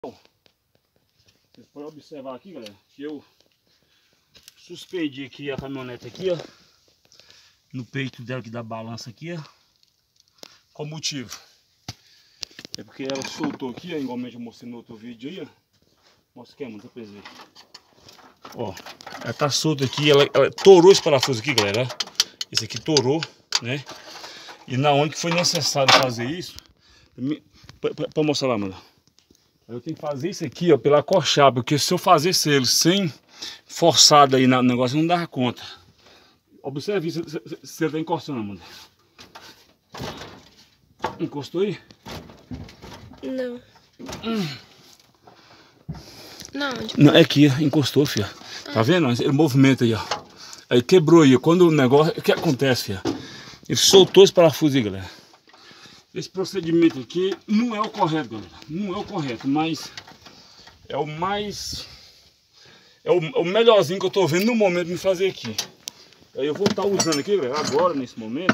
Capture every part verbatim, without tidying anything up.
Vocês podem observar aqui, galera, que eu suspendi aqui a caminhonete aqui, ó, no peito dela, que dá balança aqui, ó. Qual motivo? É porque ela soltou aqui, ó, igualmente eu mostrei no outro vídeo aí, ó. Mostra aqui, mano, pra vocês verem. Ó, ela tá solta aqui, ela, ela torou esse parafuso aqui, galera. Esse aqui torou, né? E na onde que foi necessário fazer isso, para mostrar lá, mano. Eu tenho que fazer isso aqui, ó, pela acochar, porque se eu fazer ele sem forçado aí no negócio, não dá conta. Observe isso, se ele tá encostando, mano. Encostou aí? Não. Hum. Não, onde? Não, é aqui, encostou, filha. Ah. Tá vendo? Ele movimenta aí, ó. Aí quebrou aí. Quando o negócio... O que acontece, filha? Ele soltou esse parafuso aí, galera. Esse procedimento aqui não é o correto, galera. Não é o correto, mas é o mais... É o, o melhorzinho que eu tô vendo no momento de me fazer aqui. Aí eu vou estar usando aqui, galera, agora, nesse momento,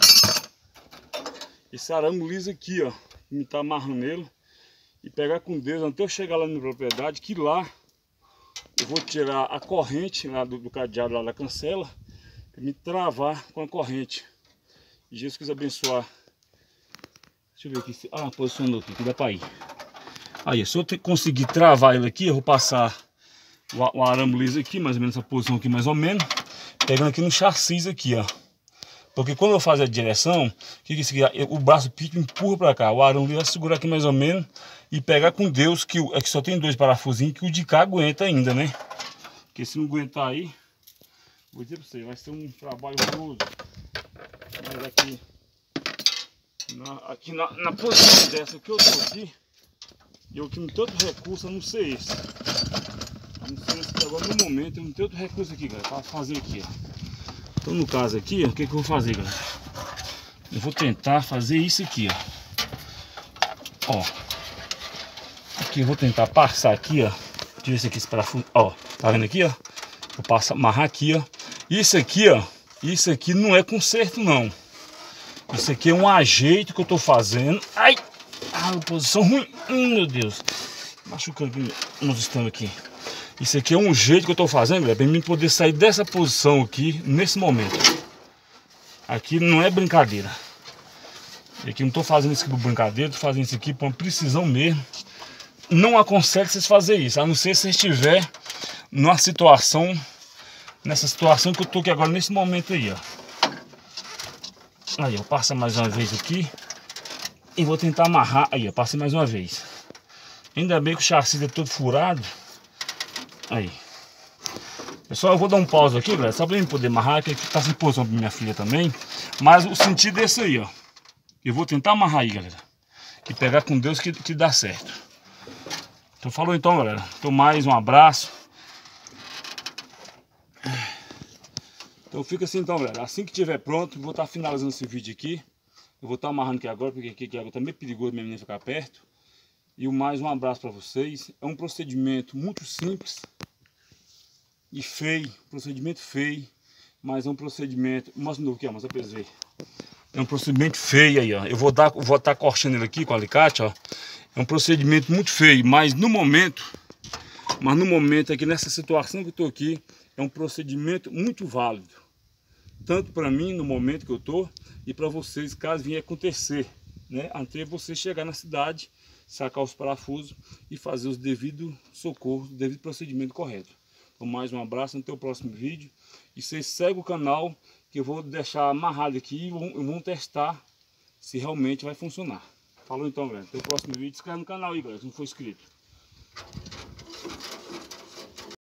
esse arame liso aqui, ó. Me tá amarrando nele. E pegar com Deus até eu chegar lá na propriedade, que lá eu vou tirar a corrente lá do, do cadeado lá da cancela, para me travar com a corrente. E Jesus quis abençoar. Deixa eu ver aqui. Ah, posicionou aqui, que dá para ir. Aí, se eu conseguir travar ele aqui, eu vou passar o, o arame liso aqui, mais ou menos essa posição aqui, mais ou menos, pegando aqui no chassi aqui, ó. Porque quando eu faço a direção, o que que isso aqui, o braço pique empurra para cá, o arame liso vai segurar aqui mais ou menos e pegar com Deus, que é que só tem dois parafusinhos, que o de cá aguenta ainda, né? Porque se não aguentar aí, vou dizer para você, vai ser um trabalho horroroso. Mas aqui, na, aqui na, na posição dessa que eu tô aqui, eu que não tenho outro recurso a não ser esse. A não ser esse que agora no momento eu não tenho outro recurso aqui, galera, para fazer aqui, ó. Então no caso aqui, ó, o que, que eu vou fazer, galera? Eu vou tentar fazer isso aqui, ó. Ó. Aqui eu vou tentar passar aqui, ó. Deixa eu ver se aqui esse parafuso. Ó, tá vendo aqui, ó? Eu passo, amarrar aqui, ó. Isso aqui, ó. Isso aqui não é conserto, não. Isso aqui é um ajeito que eu tô fazendo. Ai! Ah, posição ruim. Hum, meu Deus. Machucando aqui nos estamos aqui. Isso aqui é um jeito que eu tô fazendo, galera, para mim poder sair dessa posição aqui, nesse momento. Aqui não é brincadeira. Aqui não tô fazendo isso aqui por brincadeira, tô fazendo isso aqui por uma precisão mesmo. Não aconselho vocês fazerem isso, a não ser se você estiver numa situação, nessa situação que eu tô aqui agora, nesse momento aí, ó. Aí, eu passo mais uma vez aqui e vou tentar amarrar. Aí, eu passei mais uma vez. Ainda bem que o chassi é todo furado. Aí. Pessoal, eu vou dar um pause aqui, galera, só pra eu poder amarrar, que aqui tá sem posição pra minha filha também. Mas o sentido é esse aí, ó. Eu vou tentar amarrar aí, galera. E pegar com Deus que, que dá certo. Então falou então, galera. Então mais um abraço. Então fica assim então, galera. Assim que estiver pronto, vou estar finalizando esse vídeo aqui. Eu vou estar amarrando aqui agora, porque aqui, aqui tá meio perigoso minha menina ficar perto. E mais um abraço para vocês. É um procedimento muito simples e feio, procedimento feio, mas é um procedimento, mostra de novo aqui, ó, mostra pra vocês verem. É um procedimento feio aí, ó. Eu vou dar, vou estar cortando ele aqui com o alicate, ó. É um procedimento muito feio, mas no momento, mas no momento aqui nessa situação que eu tô aqui, é um procedimento muito válido, tanto para mim no momento que eu tô e para vocês caso venha acontecer, né? Até você chegar na cidade, sacar os parafusos e fazer os devidos socorros, o devido procedimento correto. Então mais um abraço, até o próximo vídeo. E vocês seguem o canal, que eu vou deixar amarrado aqui e vão testar se realmente vai funcionar. Falou então, galera. Até o próximo vídeo. Se inscreve no canal aí, galera, se não for inscrito.